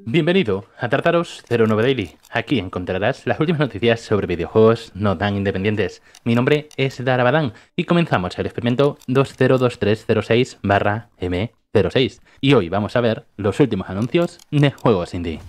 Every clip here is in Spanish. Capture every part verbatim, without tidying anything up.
Bienvenido a Tartaros cero nueve Daily. Aquí encontrarás las últimas noticias sobre videojuegos no tan independientes. Mi nombre es Darabadán y comenzamos el experimento dos cero dos tres cero seis barra M cero seis. Y hoy vamos a ver los últimos anuncios de juegos indie.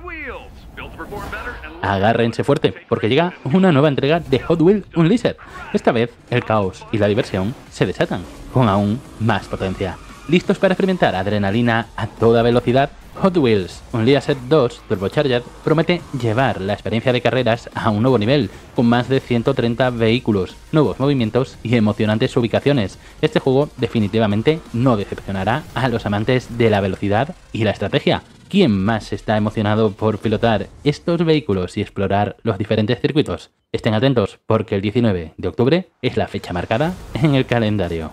Agárrense fuerte, porque llega una nueva entrega de Hot Wheels Unleashed. Esta vez, el caos y la diversión se desatan, con aún más potencia. ¿Listos para experimentar adrenalina a toda velocidad? Hot Wheels Unleashed dos Turbocharged promete llevar la experiencia de carreras a un nuevo nivel, con más de ciento treinta vehículos, nuevos movimientos y emocionantes ubicaciones. Este juego definitivamente no decepcionará a los amantes de la velocidad y la estrategia. ¿Quién más está emocionado por pilotar estos vehículos y explorar los diferentes circuitos? Estén atentos, porque el diecinueve de octubre es la fecha marcada en el calendario.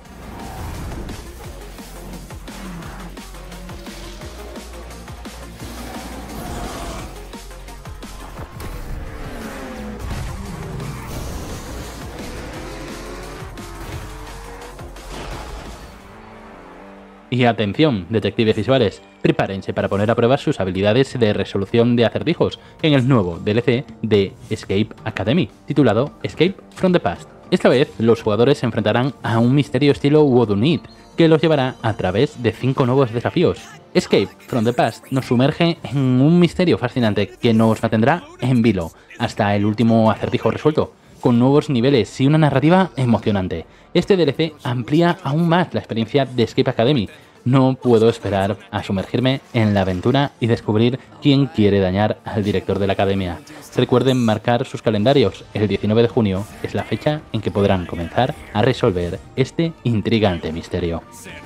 Y atención, detectives visuales, prepárense para poner a prueba sus habilidades de resolución de acertijos en el nuevo D L C de Escape Academy, titulado Escape from the Past. Esta vez, los jugadores se enfrentarán a un misterio estilo Whodunit, que los llevará a través de cinco nuevos desafíos. Escape from the Past nos sumerge en un misterio fascinante que nos mantendrá en vilo hasta el último acertijo resuelto, con nuevos niveles y una narrativa emocionante. Este D L C amplía aún más la experiencia de Escape Academy. No puedo esperar a sumergirme en la aventura y descubrir quién quiere dañar al director de la academia. Recuerden marcar sus calendarios, el diecinueve de junio es la fecha en que podrán comenzar a resolver este intrigante misterio.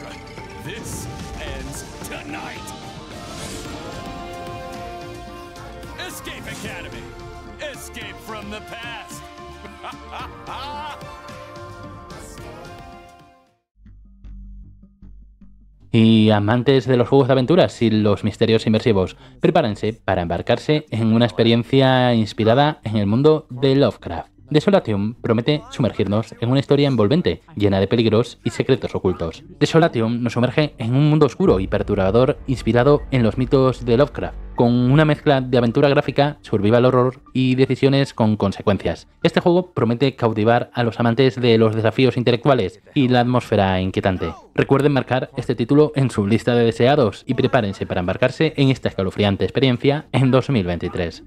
Y amantes de los juegos de aventuras y los misterios inmersivos, prepárense para embarcarse en una experiencia inspirada en el mundo de Lovecraft. Desolation promete sumergirnos en una historia envolvente, llena de peligros y secretos ocultos. Desolation nos sumerge en un mundo oscuro y perturbador inspirado en los mitos de Lovecraft, con una mezcla de aventura gráfica, survival horror y decisiones con consecuencias. Este juego promete cautivar a los amantes de los desafíos intelectuales y la atmósfera inquietante. Recuerden marcar este título en su lista de deseados y prepárense para embarcarse en esta escalofriante experiencia en dos mil veintitrés.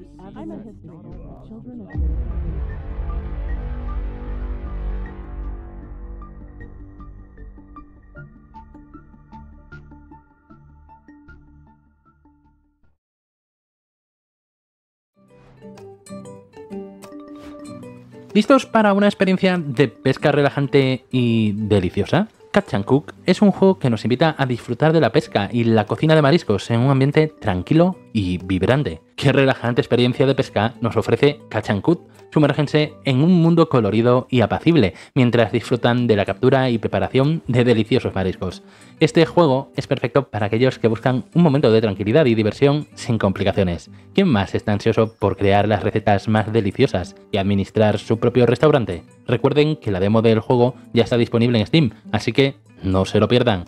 ¿Listos para una experiencia de pesca relajante y deliciosa? Catch and Cook es un juego que nos invita a disfrutar de la pesca y la cocina de mariscos en un ambiente tranquilo y vibrante. ¿Qué relajante experiencia de pesca nos ofrece Catch and Cook? Sumérgense en un mundo colorido y apacible mientras disfrutan de la captura y preparación de deliciosos mariscos. Este juego es perfecto para aquellos que buscan un momento de tranquilidad y diversión sin complicaciones. ¿Quién más está ansioso por crear las recetas más deliciosas y administrar su propio restaurante? Recuerden que la demo del juego ya está disponible en Steam, así que no se lo pierdan.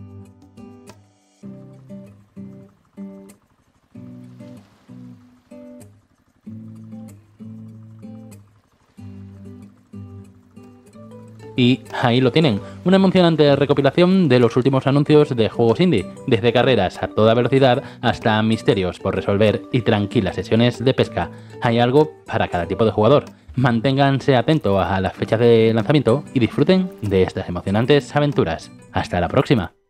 Y ahí lo tienen, una emocionante recopilación de los últimos anuncios de juegos indie, desde carreras a toda velocidad hasta misterios por resolver y tranquilas sesiones de pesca. Hay algo para cada tipo de jugador. Manténganse atentos a las fechas de lanzamiento y disfruten de estas emocionantes aventuras. ¡Hasta la próxima!